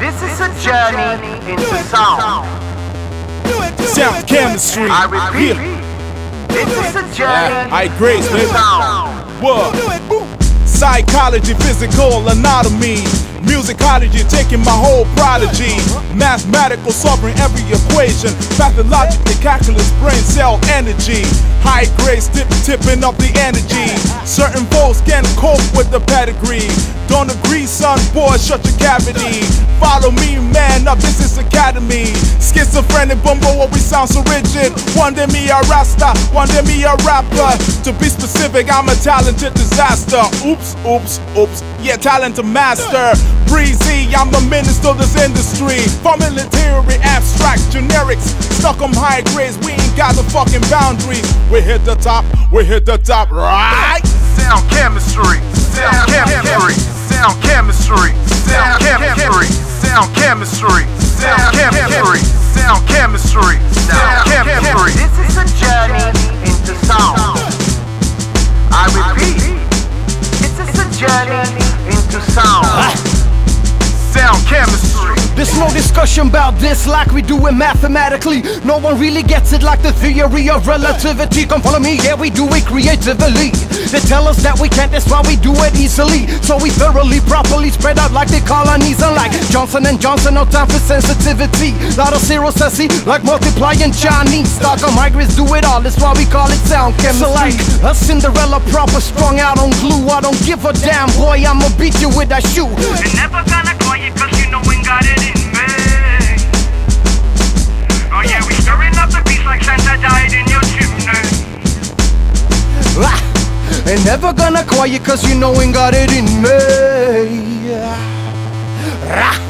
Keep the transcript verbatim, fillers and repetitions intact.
This is a journey into sound. Sound chemistry. I repeat. This is a journey I grace, into baby. sound. What? Psychology, physical anatomy, musicology, taking my whole prodigy. Mathematical, solving every equation. Pathologically, calculus, brain cell energy. High grade, tip, tipping up the energy. Certain folks can cope with the pedigree. Don't agree, son, boy, shut your cavity. Follow me, man, up, this is Academy. Schizophrenic, bumbo, what we sound so rigid. One day me a rasta, one day me a rapper. To be specific, I'm a talented disaster. Oops, oops, oops, yeah, talented master. Breezy, I'm a minister of this industry. Formula theory, abstract, generics. Stuck on high grades, we ain't got the fucking boundaries. We hit the top, we hit the top, right? Sound chemistry, sound chemistry, sound chemistry, sound chemistry, sound chemistry, sound chemistry, sound chemistry, sound chemistry. This is a journey into sound. I repeat, this is a journey into sound. Sound chemistry. There's no discussion about this like we do it mathematically. No one really gets it like the theory of relativity. Come follow me, yeah, we do it creatively. They tell us that we can't, that's why we do it easily. So we thoroughly, properly spread out like the colonies. Unlike Johnson and Johnson, no time for sensitivity. Lot of zeros, sassy, like multiplying Chinese. Stock on migrants do it all, that's why we call it sound chemistry. So like a Cinderella proper strung out on glue. I don't give a damn, boy, I'ma beat you with that shoe. You're never gonna call you cause you know we got it in me. Oh yeah, we stirring up the beats like Santa died in your chimney. Ah, ain't never gonna call you cause you know we got it in me. Rah.